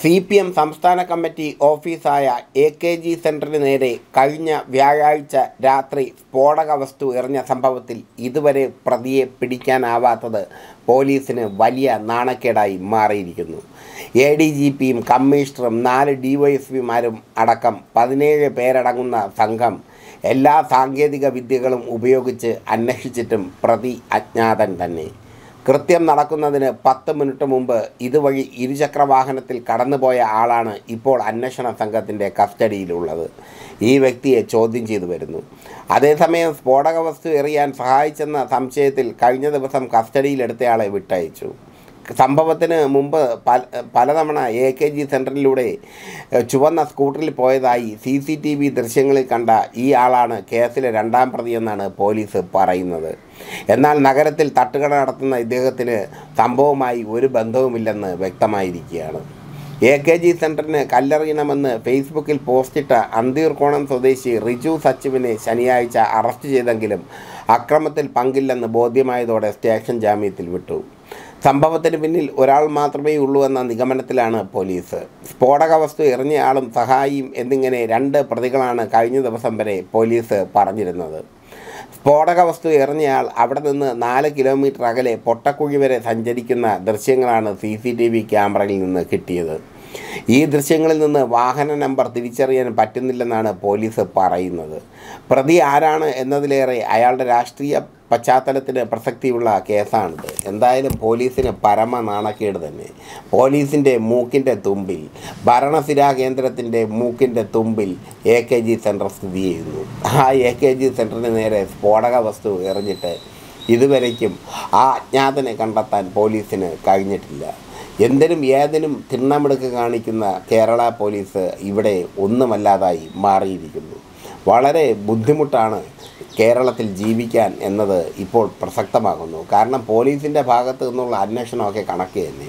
CPM സംസ്ഥാന committee ഓഫീസായ AKG സെൻറ്ററിന് നേരെ കഴിഞ്ഞ വ്യാഴാഴ്ച രാത്രി സ്ഫോടക വസ്തു എറിഞ്ഞ സംഭവത്തിൽ ഇതുവരെ പ്രതിയെ പിടിക്കാനാവാത്തത് പോലീസിന് വലിയ നാണക്കേടായി മാറിയിരിക്കുന്നു. ADGPയും കമ്മീഷണറും 4 DYSPമാരും അടക്കം 17 പേരടങ്ങുന്ന സംഘം എല്ലാ സാങ്കേതിക വിദ്യകളും ഉപയോഗിച്ച് അന്വേഷിച്ചിട്ടും പ്രതി അജ്ഞാതൻ തന്നെ. കൃത്യം നടക്കുന്നതിന് 10 മിനിറ്റ് മുമ്പ് ഇതുവഴി ഇരുചക്രവാഹനത്തിൽ കടന്നുപോയ ആളാണ് ഇപ്പോൾ അന്വേഷണ സംഘത്തിൻ്റെ കസ്റ്റഡിയിലുള്ളത്. ഈ വ്യക്തിയെ ചോദ്യം ചെയ്തു വരുന്നു. അതേസമയം സ്ഫോടക വസ്തു എറിയാൻ സഹായിച്ചെന്ന സംശയത്തിൽ കഴിഞ്ഞ ദിവസം കസ്റ്റഡിയിലെടുത്തയാളെ വിട്ടയച്ചു. സംഭവത്തിന് മുമ്പ് പലതവണ AKG സെൻറ്ററിലൂടെ ചുവന്ന സ്കൂട്ടറിൽ പോയതായി CCTV ദൃശ്യങ്ങളിൽ കണ്ട ഈ ആളാണ് കേസിലെ 2ാം പ്രതിയെന്നാണ് പോലീസ് പറയുന്നത്. എന്നാൽ നഗരത്തിൽ തട്ടുകട നടത്തുന്ന ഇദ്ദേഹത്തിന് സംഭവവുമായി ഒരു ബന്ധവുമില്ലെന്ന് വ്യക്തമായിരിക്കുകയാണ്. AKG സെൻറ്ററിന് കല്ലെറിയണമെന്ന് ഫേസ്ബുക്കിൽ പോസ്റ്റിട്ട അന്തീർകോണം സ്വദേശി റിജു സച്ചുവിനെ ശനിയാഴ്ച അറസ്റ്റ് ചെയ്തെങ്കിലും അക്രമത്തിൽ പങ്കില്ലെന്ന് ബോധ്യമായതോടെ സ്റ്റേഷൻ ജാമ്യത്തിൽ വിട്ടു. സംഭവത്തിന് പിന്നിൽ ഒരാൾ മാത്രമേ ഉള്ളൂ എന്ന നിഗമനത്തിലാണ് പോലീസ്. സ്ഫോടക വസ്തു എറിഞ്ഞയാളും സഹായിയും എന്നിങ്ങനെ 2 പ്രതികളാണ് കഴിഞ്ഞ ദിവസം വരെ പോലീസ് പറഞ്ഞിരുന്നത്. സ്ഫോടക വസ്തു എറിഞ്ഞയാൾ അവിടെ നിന്ന് 4 കിലോമീറ്റർ അകലെ പൊട്ടക്കുഴി വരെ സഞ്ചരിക്കുന്ന ദൃശ്യങ്ങളാണ് CCTV ക്യാമറയിൽ നിന്ന് കിട്ടിയത്. ഈ ദൃശ്യങ്ങളിൽ നിന്ന് വാഹന നമ്പർ തിരിച്ചറിയാൻ പറ്റുന്നില്ലെന്നാണ് പോലീസ് പറയുന്നത്. പ്രതി ആരാണ് എന്നതിലേറെ അയാളുടെ രാഷ്ട്രീയ പശ്ചാത്തലത്തിന് പ്രസക്തിയുള്ള കേസാണിത്. എന്തായാലും പോലീസിന് പരമ നാണക്കേട് തന്നെ. പോലീസിൻ്റെ മൂക്കിൻ്റെ തുമ്പിൽ, ഭരണസിരാ കേന്ദ്രത്തിൻ്റെ മൂക്കിൻ്റെ തുമ്പിൽ AKG സെൻറ്റർ സ്ഥിതി ചെയ്യുന്നു. ആ AKG സെൻറ്ററിന് നേരെ സ്ഫോടക വസ്തു എറിഞ്ഞിട്ട് ഇതുവരയ്ക്കും ആ അജ്ഞാതനെ കണ്ടെത്താൻ പോലീസിന് കഴിഞ്ഞിട്ടില്ല. എന്തിനും ഏതിനും തിണ്ണമെടുക്ക് കാണിക്കുന്ന കേരള പോലീസ് ഇവിടെ ഒന്നുമല്ലാതായി മാറിയിരിക്കുന്നു. വളരെ ബുദ്ധിമുട്ടാണ് കേരളത്തിൽ ജീവിക്കാൻ എന്നത് ഇപ്പോൾ പ്രസക്തമാകുന്നു. കാരണം പോലീസിൻ്റെ ഭാഗത്തു നിന്നുള്ള അന്വേഷണമൊക്കെ കണക്ക് തന്നെ.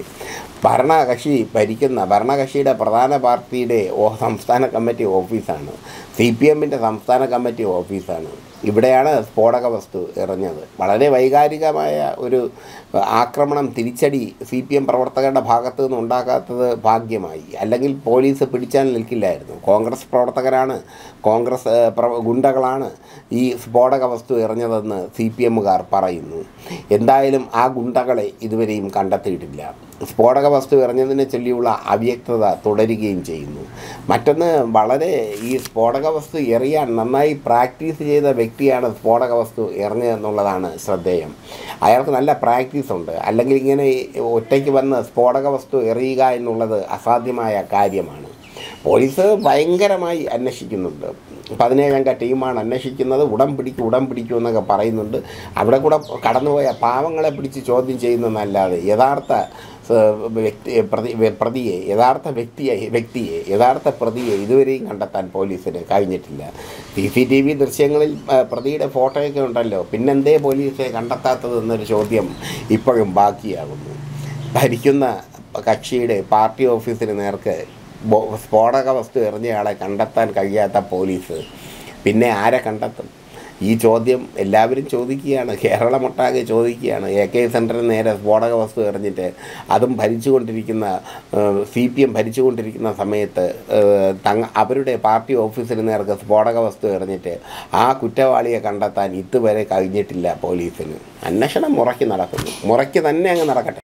ഭരണകക്ഷിയുടെ പ്രധാന പാർട്ടിയുടെ സംസ്ഥാന കമ്മിറ്റി ഓഫീസാണ്. CPMൻ്റെ സംസ്ഥാന കമ്മിറ്റി ഓഫീസാണ്. ഇവിടെയാണ് സ്ഫോടക വസ്തു എറിഞ്ഞത്. വളരെ വൈകാരികമായ ഒരു ആക്രമണം, തിരിച്ചടി CPM പ്രവർത്തകരുടെ ഭാഗത്തു നിന്ന് ഉണ്ടാക്കാത്തത് ഭാഗ്യമായി. അല്ലെങ്കിൽ പോലീസ് പിടിച്ചാൽ നിൽക്കില്ലായിരുന്നു. കോൺഗ്രസ് പ്രവർത്തകരാണ്, കോൺഗ്രസ് ഗുണ്ടകളാണ് ഈ സ്ഫോടക വസ്തു എറിഞ്ഞതെന്ന് CPMകാർ പറയുന്നു. എന്തായാലും ആ ഗുണ്ടകളെ ഇതുവരെയും കണ്ടെത്തിയിട്ടില്ല. സ്ഫോടക വസ്തു എറിഞ്ഞതിനെ ചൊല്ലിയുള്ള അവ്യക്തത തുടരുകയും ചെയ്യുന്നു. മറ്റൊന്ന്, വളരെ ഈ സ്ഫോടക വസ്തു എറിയാൻ നന്നായി പ്രാക്ടീസ് ചെയ്ത വ്യക്തിയാണ് സ്ഫോടക വസ്തു എറിഞ്ഞതെന്നുള്ളതാണ് ശ്രദ്ധേയം. അയാൾക്ക് നല്ല പ്രാക്ടീസ് ഉണ്ട്. അല്ലെങ്കിൽ ഇങ്ങനെ ഒറ്റയ്ക്ക് വന്ന് സ്ഫോടക വസ്തു എറിയുക എന്നുള്ളത് അസാധ്യമായ കാര്യമാണ്. പോലീസ് ഭയങ്കരമായി അന്വേഷിക്കുന്നുണ്ട്. 17 അംഗ ടീമാണ് അന്വേഷിക്കുന്നത്. ഉടൻ പിടിക്കും എന്നൊക്കെ പറയുന്നുണ്ട്. അവിടെ കൂടെ കടന്നുപോയ പാവങ്ങളെ പിടിച്ച് ചോദ്യം ചെയ്യുന്നതല്ലാതെ യഥാർത്ഥ യഥാർത്ഥ പ്രതിയെ ഇതുവരെയും കണ്ടെത്താൻ പോലീസിന് കഴിഞ്ഞിട്ടില്ല. CCTV ദൃശ്യങ്ങളിൽ പ്രതിയുടെ ഫോട്ടോയൊക്കെ ഉണ്ടല്ലോ. പിന്നെന്തേ പോലീസെ കണ്ടെത്താത്തത് എന്നൊരു ചോദ്യം ഇപ്പോഴും ബാക്കിയാകുന്നു. ഭരിക്കുന്ന കക്ഷിയുടെ പാർട്ടി ഓഫീസിന് നേർക്ക് സ്ഫോടക വസ്തു എറിഞ്ഞയാളെ കണ്ടെത്താൻ കഴിയാത്ത പോലീസ് പിന്നെ ആരെ കണ്ടെത്തും? ഈ ചോദ്യം എല്ലാവരും ചോദിക്കുകയാണ്. കേരളമൊട്ടാകെ ചോദിക്കുകയാണ്. AKG സെൻറ്ററിന് നേരെ സ്ഫോടക വസ്തു എറിഞ്ഞിട്ട് അതും CPM ഭരിച്ചുകൊണ്ടിരിക്കുന്ന സമയത്ത് അവരുടെ പാർട്ടി ഓഫീസിന് നേർക്ക് സ്ഫോടക വസ്തു എറിഞ്ഞിട്ട് ആ കുറ്റവാളിയെ കണ്ടെത്താൻ ഇതുവരെ കഴിഞ്ഞിട്ടില്ല പോലീസിന്. അന്വേഷണം മുറയ്ക്ക് നടക്കുന്നു. മുറയ്ക്ക് തന്നെ അങ്ങ് നടക്കട്ടെ.